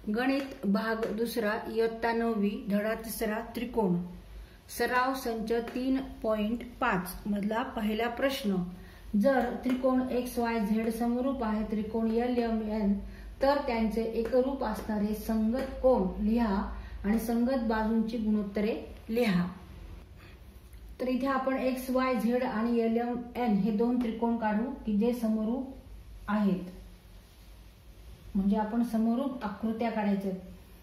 गणित भाग दुसरा इयत्ता 9वी धडा तिसरा त्रिकोण सराव संच 3.5 मधला पहिला प्रश्न। जर त्रिकोण XYZ समरूप आहे त्रिकोण LMN तर त्यांचे एकरूप असणारे संगत कोन लिहा आणि संगत बाजूंची गुणोत्तरे लिहा। तर इथे आपण XYZ आणि LMN हे दोन त्रिकोण काढू की जे समरूप आहेत, म्हणजे आपण समरूप आकृत्या काढायच्या।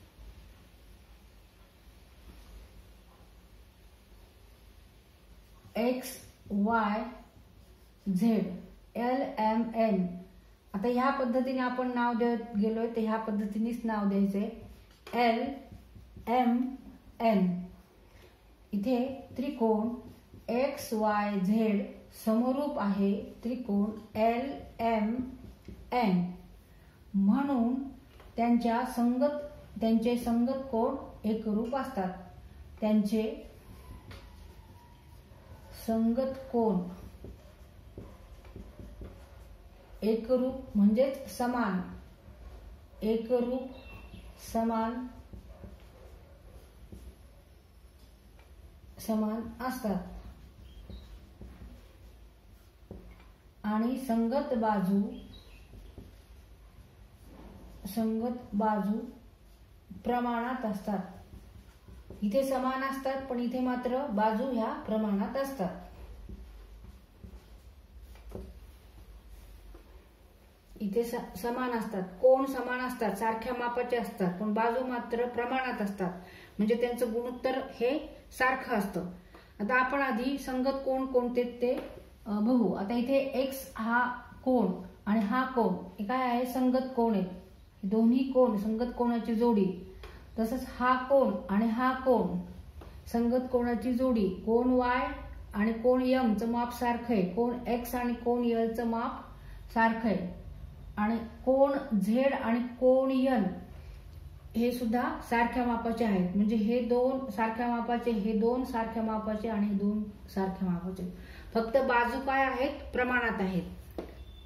XYZ LMN आता ह्या पद्धतीने आपण नाव देत गेलोय तर ह्या पद्धतीनेच नाव द्यायचे LMN। इथे त्रिकोण XYZ समरूप आहे त्रिकोण LMN म्हणून त्यांचे संगत कोन एकरूप असतात। त्यांचे संगत कोन एकरूप म्हणजे समान, एकरूप समान असतात आणि संगत बाजू प्रमाणात असतात। इथे समान असतात पण इथे मात्र बाजू ह्या प्रमाणात असतात। इथे समान असतात, कोण समान असतात, सारख्या मापाचे असतात पण बाजू मात्र प्रमाणात असतात, म्हणजे त्यांचं गुणोत्तर हे सारखं असतं। आता आपण आधी संगत कोन कोणते ते बघू। आता इथे X हा कोन आणि हा कोन हे काय आहे, संगत कोन आहे। दोन्ही कोन संगत कोनाची जोडी। तसंच हा कोन आणि हा कोन संगत कोनाची जोडी। कोन Y आणि कोन M चं माप सारखं आहे, कोन X आणि कोन L चं माप सारखं आहे आणि कोन Z आणि कोन N हे सुद्धा सारख्या मापाचे आहेत, म्हणजे हे दोन सारख्या मापाचे, हे दोन सारख्या मापाचे आणि हे दोन सारख्या मापाचे। फक्त बाजू काय आहेत, प्रमाणात आहेत।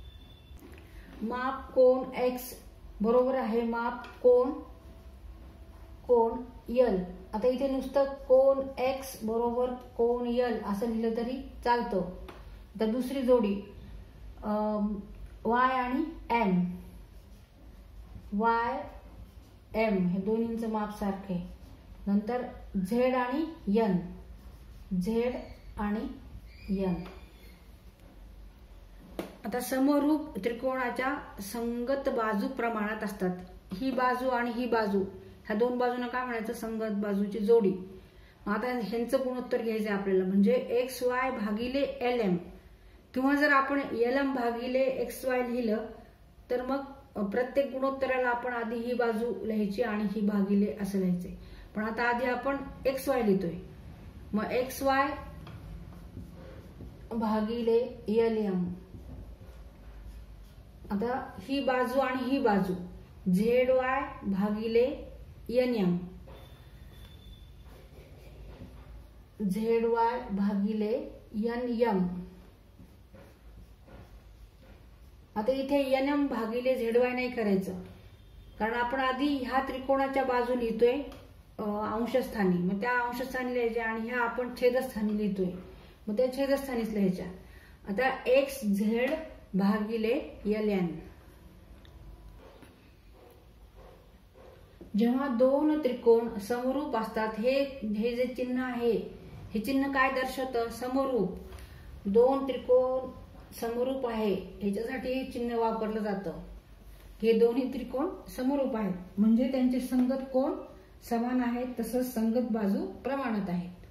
माप कोन X बरोबर आहे माप कोन L। आता इथे नुसतं कोन X बरोबर कोन L असं लिहिलं तरी चालतं। आता दुसरी जोडी Y आणि M, YM हे दोन्हींचं माप सारखे। नंतर Z आणि N, Z आणि N। आता समरूप त्रिकोणाच्या संगत बाजू प्रमाणात असतात। ही बाजू आणि ही बाजू ह्या दोन बाजूंना काय म्हणायचं, संगत बाजूची जोडी। आता ह्यांचं गुणोत्तर घ्यायचं आपल्याला, म्हणजे XY भागिले LM किंवा जर आपण LM भागिले XY लिहिलं तर मग प्रत्येक गुणोत्तराला आपण आधी ही बाजू लिहायची आणि ही भागिले असं लिहायचे। पण आता आधी आपण XY लिहितोय, मग XY भागिले LM। आता ही बाजू आणि ही बाजू ZY भागिले NM, ZY भागिले NM। आता इथे NM भागिले ZY नाही करायचं, कारण आपण आधी ह्या त्रिकोणाच्या बाजू लिहितोय अंशस्थानी, मग त्या अंशस्थानी लिहायच्या आणि ह्या आपण छेदस्थानी लिहितोय, मग त्या छेदस्थानीच लिहायच्या। आता XZ भागिले LN। जेव्हा दोन त्रिकोण समरूप असतात, हे जे चिन्ह आहे हे चिन्ह काय दर्शवतं, समरूप। दोन त्रिकोण समरूप आहे ह्याच्यासाठी हे चिन्ह वापरलं जातं। हे दोन्ही त्रिकोण समरूप आहेत म्हणजे त्यांचे संगत कोन समान आहेत, तसंच संगत बाजू प्रमाणात आहेत।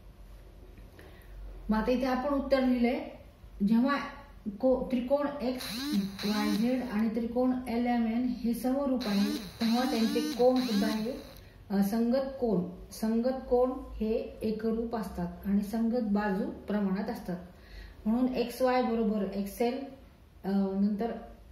मग आता इथे आपण उत्तर लिहिलंय, जेव्हा त्रिकोण XYZ आणि त्रिकोण LMN हे समरूप आहे तेव्हा त्यांचे कोन सुद्धा हे संगत कोन हे एकरूप असतात आणि संगत बाजू प्रमाणात असतात। म्हणून XY बरोबर XL, नंतर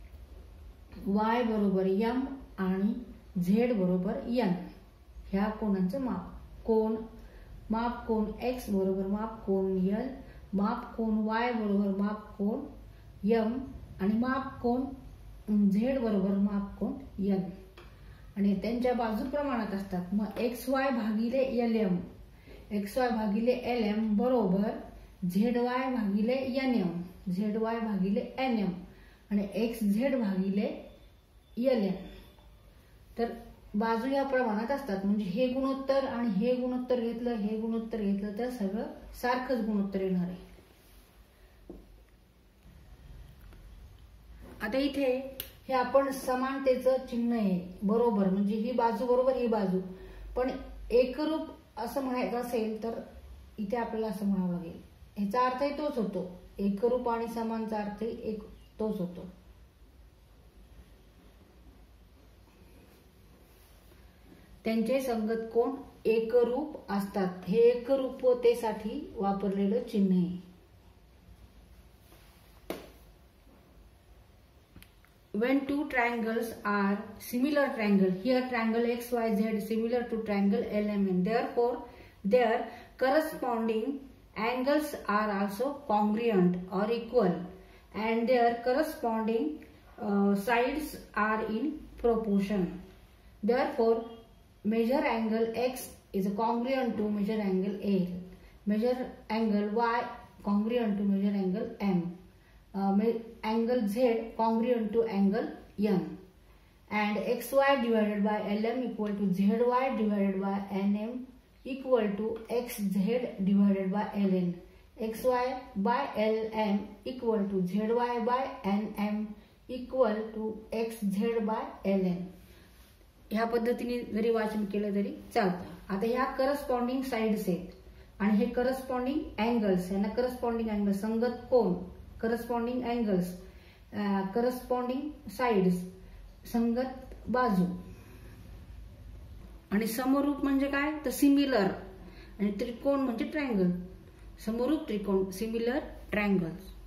Y बरोबर M आणि Z बरोबर N ह्या कोनांचं माप कोन X बरोबर माप कोन L, माप कोन Y बरोबर माप कोन M आणि माप कोन Z बरोबर माप कोन N। आणि त्यांच्या बाजू प्रमाणात असतात. मग XY भागिले LM, XY भागिले LM बरोबर ZY भागिले NM, ZY भागिले NM आणि XZ भागिले LN. तर बाजू या प्रमाणात असतात. म्हणजे हे गुणोत्तर आणि हे गुणोत्तर घेतलं, हे गुणोत्तर घेतलं तर सगळं सारखंच गुणोत्तर येणार आहे. आता इथे हे आपण समानतेचं चिन्ह आहे बरोबर, म्हणजे ही बाजू बरोबर ही बाजू, पण एकरूप असं म्हणायचं असेल तर इथे आपल्याला असं म्हणावं लागेल. ह्याचा अर्थही तोच होतो, एकरूप आणि समानचा अर्थही एक तोच होतो. त्यांचे संगत कोन एकरूप असतात. हे एकरूपतेसाठी वापरलेलं चिन्ह आहे. When two triangles are similar triangle, here triangle XYZ similar to triangle LMN, therefore their corresponding angles are also congruent or equal and their corresponding sides are in proportion. Therefore measure angle X is congruent to measure angle A, measure angle Y congruent to measure angle M, angle Z congruent to angle N, and XY divided by LM equal to ZY divided by NM equal to XZ divided by LN, XY by LM equal to ZY by NM equal to XZ by LN. ह्या पद्धतीने जरी वाचन केलं तरी चालतं. आता ह्या corresponding sides आहेत आणि हे करस्पॉन्डिंग अँगल्स, यांना करस्पॉन्डिंग अँगल, संगत कोन, करस्पॉन्डिंग अँगल्स, करस्पॉन्डिंग साइड्स, संगत बाजू. आणि समरूप म्हणजे काय तर सिमिलर, आणि त्रिकोण म्हणजे ट्रायंगल. समरूप त्रिकोण, सिमिलर ट्रायंगल्स.